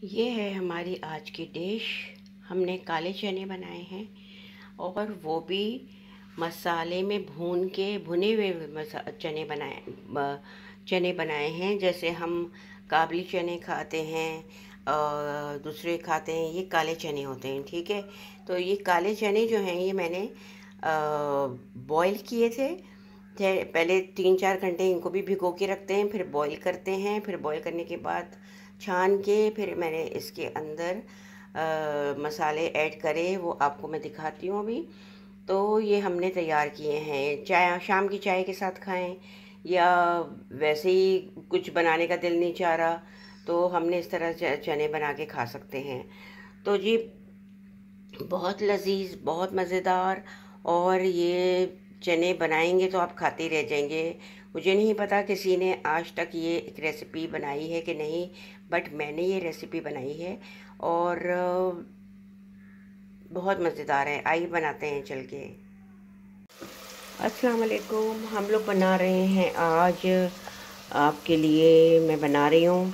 ये है हमारी आज की डिश। हमने काले चने बनाए हैं और वो भी मसाले में भून के भुने हुए चने बनाए हैं। जैसे हम काबली चने खाते हैं और दूसरे खाते हैं, ये काले चने होते हैं। ठीक है, तो ये काले चने जो हैं ये मैंने बॉईल किए थे। पहले 3-4 घंटे इनको भी भिगो के रखते हैं, फिर बॉईल करते हैं। फिर बॉईल करने के बाद छान के फिर मैंने इसके अंदर मसाले ऐड करे, वो आपको मैं दिखाती हूँ अभी। तो ये हमने तैयार किए हैं, चाय शाम की चाय के साथ खाएं या वैसे ही कुछ बनाने का दिल नहीं चाह रहा तो हमने इस तरह चने बना के खा सकते हैं। तो जी बहुत लजीज, बहुत मज़ेदार, और ये चने बनाएंगे तो आप खाते रह जाएंगे। मुझे नहीं पता किसी ने आज तक ये एक रेसिपी बनाई है कि नहीं, बट मैंने ये रेसिपी बनाई है और बहुत मज़ेदार है। आइए बनाते हैं चल के। अस्सलाम वालेकुम। हम लोग बना रहे हैं आज आपके लिए, मैं बना रही हूँ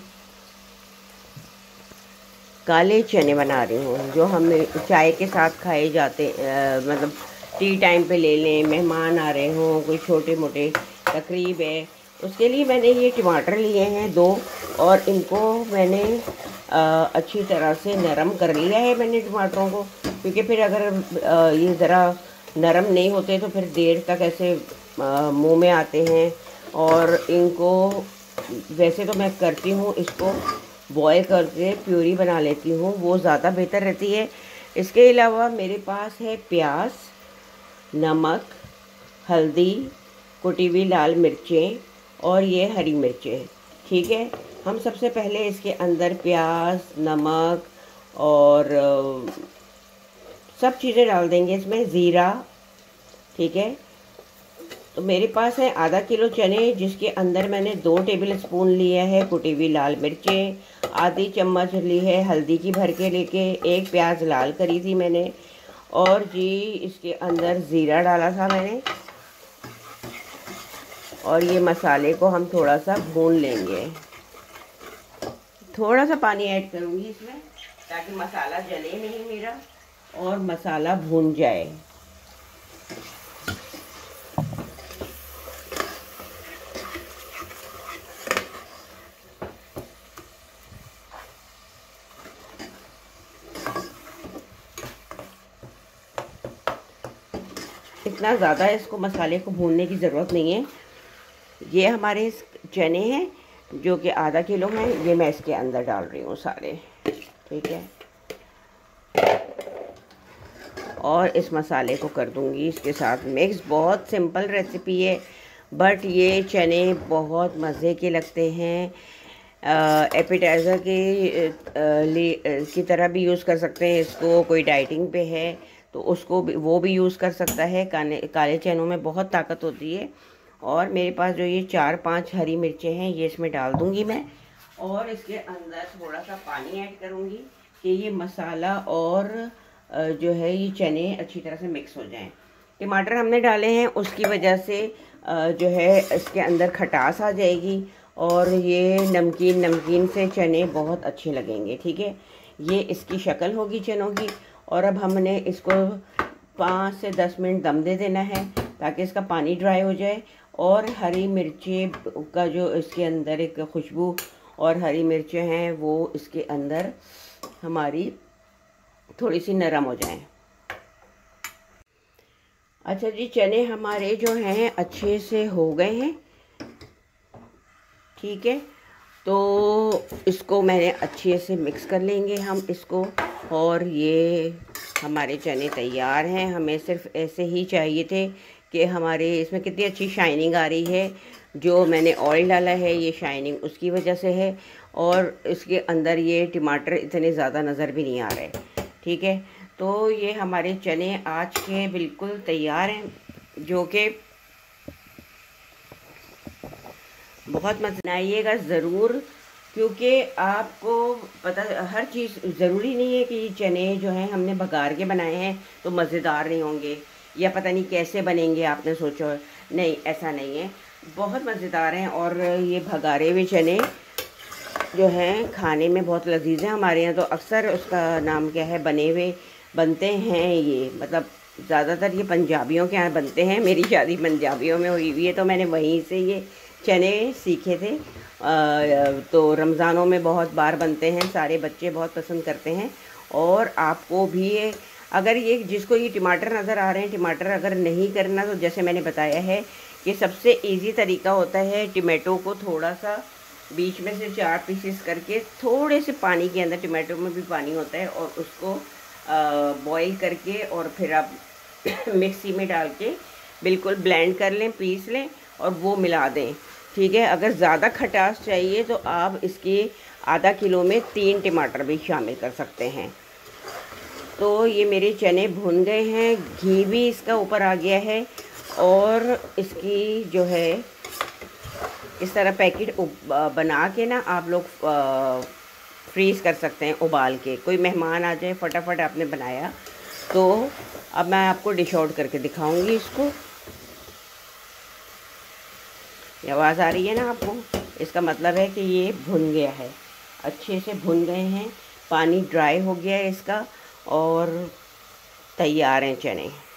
काले चने बना रही हूँ, जो हम चाय के साथ खाए जाते मतलब टी टाइम पे ले लें, मेहमान आ रहे हों, कोई छोटे मोटे तकरीब है, उसके लिए मैंने ये टमाटर लिए हैं 2, और इनको मैंने अच्छी तरह से नरम कर लिया है मैंने टमाटरों को, क्योंकि फिर अगर ये ज़रा नरम नहीं होते तो फिर देर तक ऐसे मुंह में आते हैं। और इनको वैसे तो मैं करती हूँ, इसको बॉयल करके प्यूरी बना लेती हूँ, वो ज़्यादा बेहतर रहती है। इसके अलावा मेरे पास है प्याज, नमक, हल्दी, कुटी हुई लाल मिर्चें और ये हरी मिर्चें। ठीक है, हम सबसे पहले इसके अंदर प्याज, नमक और सब चीज़ें डाल देंगे, इसमें ज़ीरा। ठीक है, तो मेरे पास है आधा किलो चने, जिसके अंदर मैंने 2 टेबल स्पून लिया है कुटी हुई लाल मिर्चें, आधी चम्मच ली है हल्दी की भर के लेके, 1 प्याज लाल करी थी मैंने, और जी इसके अंदर ज़ीरा डाला था मैंने। और ये मसाले को हम थोड़ा सा भून लेंगे, थोड़ा सा पानी ऐड करूँगी इसमें ताकि मसाला जले नहीं मेरा और मसाला भून जाए। इतना ज़्यादा इसको मसाले को भूनने की ज़रूरत नहीं है। ये हमारे चने हैं जो कि आधा किलो हैं, ये मैं इसके अंदर डाल रही हूँ सारे। ठीक है, और इस मसाले को कर दूँगी इसके साथ मिक्स। बहुत सिंपल रेसिपी है, बट ये चने बहुत मज़े के लगते हैं। एपिटाइज़र की तरह भी यूज़ कर सकते हैं इसको। कोई डाइटिंग पे है तो उसको भी, वो भी यूज़ कर सकता है। काले चनों में बहुत ताकत होती है। और मेरे पास जो ये 4-5 हरी मिर्चें हैं, ये इसमें डाल दूँगी मैं, और इसके अंदर थोड़ा सा पानी ऐड करूँगी कि ये मसाला और जो है ये चने अच्छी तरह से मिक्स हो जाएं। टमाटर हमने डाले हैं, उसकी वजह से जो है इसके अंदर खटास आ जाएगी और ये नमकीन नमकीन से चने बहुत अच्छे लगेंगे। ठीक है, ये इसकी शक्ल होगी चनों की। और अब हमने इसको 5 से 10 मिनट दम दे देना है ताकि इसका पानी ड्राई हो जाए, और हरी मिर्चें का जो इसके अंदर एक खुशबू और हरी मिर्चें हैं वो इसके अंदर हमारी थोड़ी सी नरम हो जाएं। अच्छा जी, चने हमारे जो हैं अच्छे से हो गए हैं। ठीक है, तो इसको मैंने अच्छे से मिक्स कर लेंगे हम इसको, और ये हमारे चने तैयार हैं। हमें सिर्फ ऐसे ही चाहिए थे कि हमारे इसमें कितनी अच्छी शाइनिंग आ रही है। जो मैंने ऑयल डाला है ये शाइनिंग उसकी वजह से है, और इसके अंदर ये टमाटर इतने ज़्यादा नज़र भी नहीं आ रहे। ठीक है, तो ये हमारे चने आज के बिल्कुल तैयार हैं, जो कि बहुत मज़ा बनाइएगा ज़रूर, क्योंकि आपको पता हर चीज़ ज़रूरी नहीं है कि चने जो हैं हमने बघार के बनाए हैं तो मज़ेदार नहीं होंगे या पता नहीं कैसे बनेंगे, आपने सोचो। नहीं, ऐसा नहीं है, बहुत मज़ेदार हैं। और ये भगारे हुए चने जो हैं खाने में बहुत लजीज है। हमारे यहाँ तो अक्सर उसका नाम क्या है, बने हुए बनते हैं ये, मतलब ज़्यादातर ये पंजाबियों के यहाँ बनते हैं। मेरी शादी पंजाबियों में हुई हुई है, तो मैंने वहीं से ये चने सीखे थे। तो रमज़ानों में बहुत बार बनते हैं, सारे बच्चे बहुत पसंद करते हैं। और आपको भी अगर ये जिसको ये टमाटर नज़र आ रहे हैं, टमाटर अगर नहीं करना, तो जैसे मैंने बताया है कि सबसे इजी तरीका होता है टमाटो को थोड़ा सा बीच में से 4 पीसेस करके थोड़े से पानी के अंदर, टमाटो में भी पानी होता है, और उसको बॉईल करके और फिर आप मिक्सी में डाल के बिल्कुल ब्लेंड कर लें, पीस लें और वो मिला दें। ठीक है। अगर ज़्यादा खटास चाहिए तो आप इसके आधा किलो में 3 टमाटर भी शामिल कर सकते हैं। तो ये मेरे चने भुन गए हैं, घी भी इसका ऊपर आ गया है, और इसकी जो है इस तरह पैकेट बना के ना आप लोग फ्रीज़ कर सकते हैं उबाल के। कोई मेहमान आ जाए, फटाफट आपने बनाया तो। अब मैं आपको डिश आउट करके दिखाऊंगी इसको। ये आवाज़ आ रही है ना आपको, इसका मतलब है कि ये भुन गया है, अच्छे से भुन गए हैं, पानी ड्राई हो गया है इसका, और तैयार हैं चने।